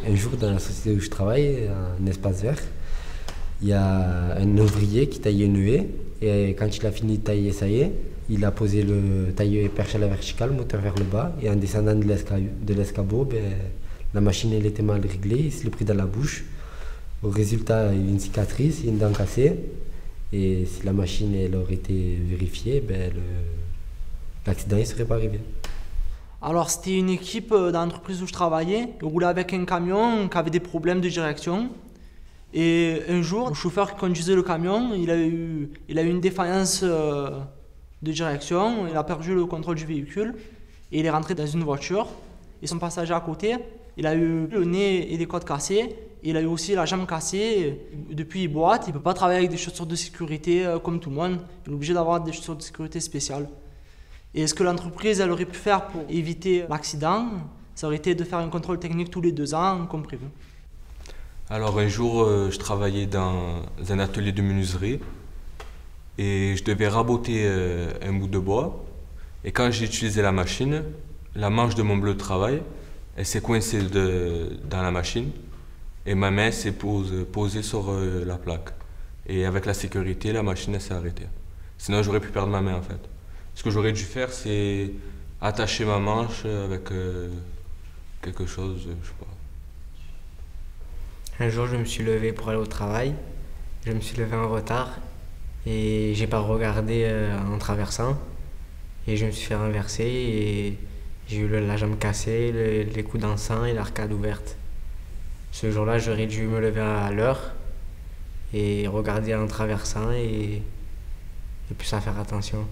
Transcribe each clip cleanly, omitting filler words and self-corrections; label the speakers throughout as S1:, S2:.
S1: Un jour, dans la société où je travaille, un espace vert, il y a un ouvrier qui taillait une haie. Et quand il a fini de tailler, ça y est, il a posé le tailleur perché à la verticale, moteur vers le bas. Et en descendant de l'escabeau, la machine elle était mal réglée, il se l'est pris dans la bouche. Au résultat, il y a une cicatrice, une dent cassée. Et si la machine elle aurait été vérifiée, l'accident ne serait pas arrivé.
S2: Alors c'était une équipe dans l'entreprise où je travaillais. Il roulait avec un camion qui avait des problèmes de direction. Et un jour, le chauffeur qui conduisait le camion, il a eu une défaillance de direction. Il a perdu le contrôle du véhicule et il est rentré dans une voiture. Et son passager à côté, il a eu le nez et les côtes cassées. Il a eu aussi la jambe cassée. Depuis, il boite. Il ne peut pas travailler avec des chaussures de sécurité comme tout le monde. Il est obligé d'avoir des chaussures de sécurité spéciales. Et ce que l'entreprise elle aurait pu faire pour éviter l'accident, ça aurait été de faire un contrôle technique tous les 2 ans, comme prévu.
S3: Alors un jour, je travaillais dans un atelier de menuiserie et je devais raboter un bout de bois. Et quand j'ai utilisé la machine, la manche de mon bleu de travail, elle s'est coincée dans la machine et ma main s'est posée sur la plaque. Et avec la sécurité, la machine elle s'est arrêtée. Sinon, j'aurais pu perdre ma main en fait. Ce que j'aurais dû faire, c'est attacher ma manche avec quelque chose, je sais pas.
S4: Un jour, je me suis levé pour aller au travail. Je me suis levé en retard et j'ai pas regardé en traversant. Et je me suis fait renverser et j'ai eu la jambe cassée, les coudes en sang et l'arcade ouverte. Ce jour-là, j'aurais dû me lever à l'heure et regarder en traversant et puis ça faire attention.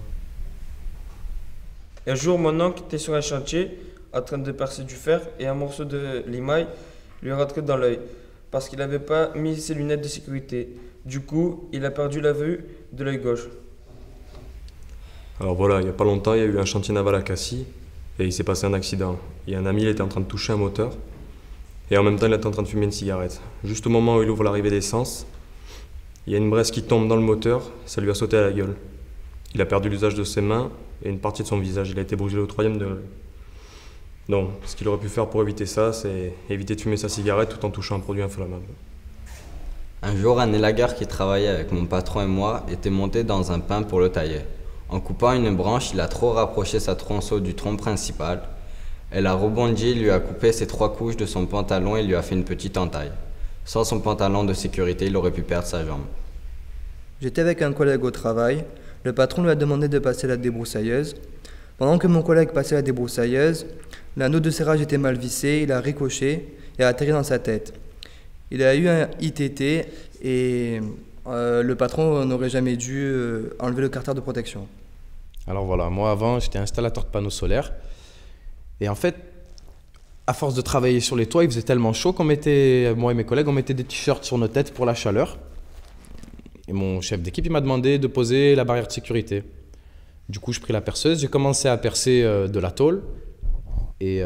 S5: Un jour, mon oncle était sur un chantier, en train de percer du fer, et un morceau de limaille lui est rentré dans l'œil, parce qu'il n'avait pas mis ses lunettes de sécurité. Du coup, il a perdu la vue de l'œil gauche.
S6: Alors voilà, il n'y a pas longtemps, il y a eu un chantier naval à Cassis, et il s'est passé un accident. Il y a un ami, il était en train de toucher un moteur, et en même temps, il était en train de fumer une cigarette. Juste au moment où il ouvre l'arrivée d'essence, il y a une braise qui tombe dans le moteur, ça lui a sauté à la gueule. Il a perdu l'usage de ses mains et une partie de son visage. Il a été brûlé au 3e degré. Donc, ce qu'il aurait pu faire pour éviter ça, c'est éviter de fumer sa cigarette tout en touchant un produit inflammable.
S7: Un jour, un élagueur qui travaillait avec mon patron et moi était monté dans un pin pour le tailler. En coupant une branche, il a trop rapproché sa tronçon du tronc principal. Elle a rebondi, lui a coupé ses 3 couches de son pantalon et lui a fait une petite entaille. Sans son pantalon de sécurité, il aurait pu perdre sa jambe.
S8: J'étais avec un collègue au travail. Le patron lui a demandé de passer la débroussailleuse. Pendant que mon collègue passait la débroussailleuse, l'anneau de serrage était mal vissé, il a ricoché et a atterri dans sa tête. Il a eu un ITT et le patron n'aurait jamais dû enlever le carter de protection.
S9: Alors voilà, moi avant j'étais installateur de panneaux solaires et en fait, à force de travailler sur les toits, il faisait tellement chaud qu'on mettait, moi et mes collègues, on mettait des t-shirts sur nos têtes pour la chaleur. Et mon chef d'équipe, il m'a demandé de poser la barrière de sécurité. Du coup, je pris la perceuse, j'ai commencé à percer de la tôle. Et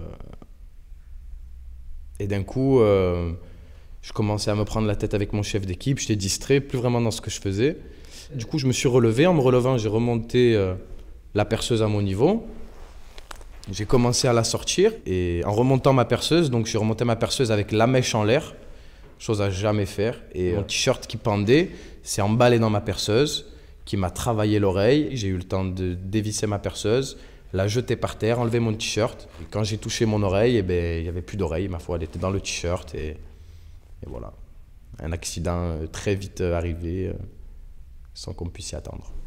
S9: d'un coup, je commençais à me prendre la tête avec mon chef d'équipe. J'étais distrait, plus vraiment dans ce que je faisais. Du coup, je me suis relevé. En me relevant, j'ai remonté la perceuse à mon niveau. J'ai commencé à la sortir. Et en remontant ma perceuse, donc j'ai remonté ma perceuse avec la mèche en l'air. Chose à jamais faire. Et mon t-shirt qui pendait s'est emballé dans ma perceuse, qui m'a travaillé l'oreille. J'ai eu le temps de dévisser ma perceuse, la jeter par terre, enlever mon t-shirt. Et quand j'ai touché mon oreille, il n'y avait plus d'oreille. Ma foi, elle était dans le t-shirt. Et voilà. Un accident très vite arrivé, sans qu'on puisse s'y attendre.